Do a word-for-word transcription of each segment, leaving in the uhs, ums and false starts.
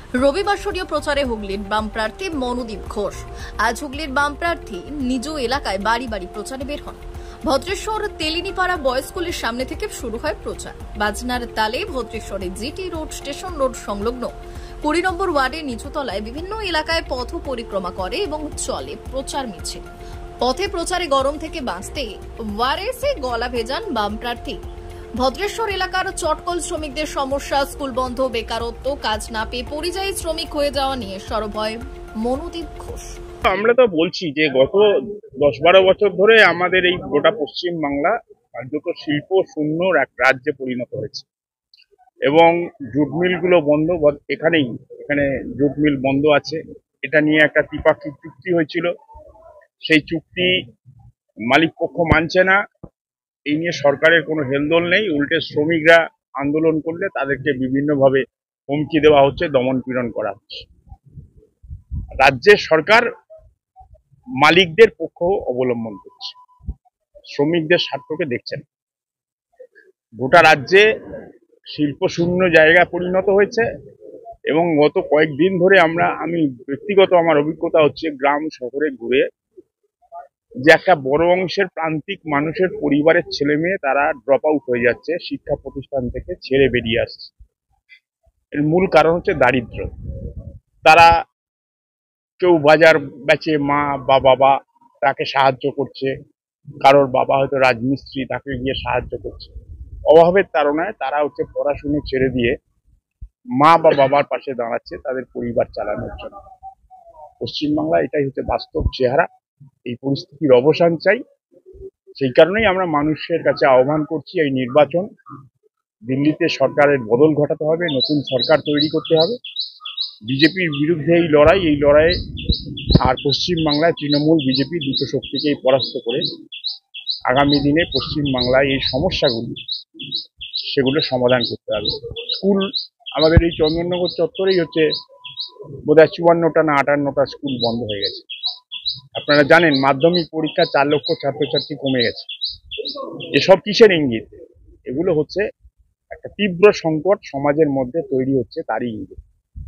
রবিবাসরীয় প্রচারে হুগলির বাম প্রার্থী মনোদীপ ঘোষ। আজ হুগলির বাম প্রার্থী নিজ এলাকায় বাড়ি বাড়ি প্রচারে বের হন। ভদ্রেশ্বর তেলিনীপাড়া বয়েজ স্কুলের সামনে থেকে শুরু হয় প্রচার। বাজনার তালে ভদ্রেশ্বরের জিটি রোড, স্টেশন রোড সংলগ্ন কুড়ি নম্বর ওয়ার্ডের নিচুতলায় বিভিন্ন এলাকায় পথ পরিক্রমা করে এবং চলে প্রচার মিছিল। পথে প্রচারে গরম থেকে বাঁচতে ওয়ারেসে গলা ভেজান বাম প্রার্থী। ভদ্রেশ্বর এলাকার চটকল শ্রমিকদের সমস্যা, স্কুল বন্ধ, বেকারত্ব, কাজ না পেয়ে পরিযায়ী শ্রমিক হয়ে যাওয়া নিয়ে সরব হয় মনোদীপ ঘোষ। আমরা তো বলছি যে গত দশ বারো বছর ধরে আমাদের এই গোটা পশ্চিম বাংলা কার্যত শিল্প শূন্য এক রাজ্যে পরিণত হয়েছে এবং জুট মিলগুলো বন্ধ। এখানেই এখানে জুট মিল বন্ধ আছে। এটা নিয়ে একটা ত্রিপাক্ষিক চুক্তি হয়েছিল, সেই চুক্তি মালিক পক্ষ মানছে না। এই নিয়ে সরকারের কোনো হেলদোল নেই, উল্টে শ্রমিকরা আন্দোলন করলে তাদেরকে বিভিন্নভাবে হুমকি দেওয়া হচ্ছে, দমন পীড়ন করা হচ্ছে। রাজ্যের সরকার মালিকদের পক্ষ অবলম্বন করছে, শ্রমিকদের স্বার্থকে দেখছেন। গোটা রাজ্যে শিল্প শূন্য জায়গা পরিণত হয়েছে এবং গত কয়েকদিন ধরে আমরা আমি ব্যক্তিগত আমার অভিজ্ঞতা হচ্ছে গ্রাম শহরে ঘুরে যে একটা বড় অংশের প্রান্তিক মানুষের পরিবারের ছেলে মেয়ে তারা ড্রপ আউট হয়ে যাচ্ছে, শিক্ষা প্রতিষ্ঠান থেকে ছেড়ে বেরিয়ে আসছে। এর মূল কারণ হচ্ছে দারিদ্র্য। তারা কেউ বাজার বেচে, মা বা বাবা তাকে সাহায্য করছে, কারোর বাবা হয়তো রাজমিস্ত্রি, তাকে গিয়ে সাহায্য করছে। অভাবের তাড়নায় তারা হচ্ছে পড়াশুনো ছেড়ে দিয়ে মা বা বাবার পাশে দাঁড়াচ্ছে তাদের পরিবার চালানোর জন্য। পশ্চিমবাংলা এটাই হচ্ছে বাস্তব চেহারা। এই পরিস্থিতির অবসান চাই। সেই কারণেই আমরা মানুষের কাছে আহ্বান করছি, এই নির্বাচন, দিল্লিতে সরকারের বদল ঘটাতে হবে, নতুন সরকার তৈরি করতে হবে। বিজেপির বিরুদ্ধে এই লড়াই এই লড়াইয়ে আর পশ্চিমবাংলায় তৃণমূল বিজেপি দুটো শক্তিকেই পরাস্ত করে আগামী দিনে পশ্চিমবাংলায় এই সমস্যাগুলি সেগুলো সমাধান করতে হবে। স্কুল আমাদের এই চন্দননগর চত্বরেই হচ্ছে বোধহয় চুয়ান্নটা না আটান্নটা স্কুল বন্ধ হয়ে গেছে। আপনারা জানেন মাধ্যমিক পরীক্ষা চার লক্ষ ছাত্রছাত্রী কমে গেছে। এসব কিসের ইঙ্গিত? এগুলো হচ্ছে একটা তীব্র সংকট সমাজের মধ্যে তৈরি হচ্ছে, তারই ইঙ্গিত।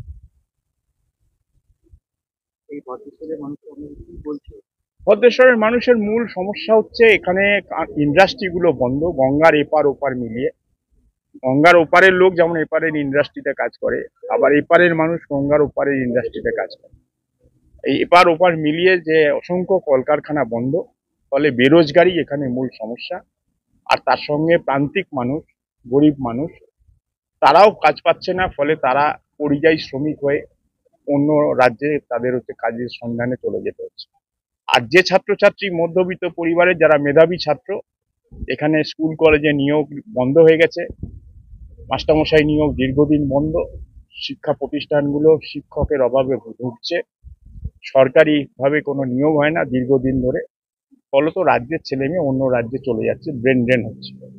ভদ্রেশ্বরের মানুষের মূল সমস্যা হচ্ছে এখানে ইন্ডাস্ট্রিগুলো বন্ধ, গঙ্গার এপার ওপার মিলিয়ে। গঙ্গার ওপারের লোক যেমন এপারের ইন্ডাস্ট্রিতে কাজ করে, আবার এপারের মানুষ গঙ্গার ওপারের ইন্ডাস্ট্রিতে কাজ করে। এই এপার ওপার মিলিয়ে যে অসংখ্য কলকারখানা বন্ধ, ফলে বেরোজগারি এখানে মূল সমস্যা। আর তার সঙ্গে প্রান্তিক মানুষ, গরিব মানুষ, তারাও কাজ পাচ্ছে না, ফলে তারা পরিযায়ী শ্রমিক হয়ে অন্য রাজ্যে তাদের হচ্ছে কাজের সন্ধানে চলে যেতে হচ্ছে। আর যে ছাত্রছাত্রী মধ্যবিত্ত পরিবারের যারা মেধাবী ছাত্র, এখানে স্কুল কলেজে নিয়োগ বন্ধ হয়ে গেছে, মাস্টারমশাই নিয়োগ দীর্ঘদিন বন্ধ, শিক্ষা প্রতিষ্ঠানগুলো শিক্ষকের অভাবে ভুগছে, সরকারিভাবে কোনো নিয়োগ হয় না দীর্ঘদিন ধরে। ফলত রাজ্যের ছেলে মেয়ে অন্য রাজ্যে চলে যাচ্ছে, ব্রেন ড্রেন হচ্ছে।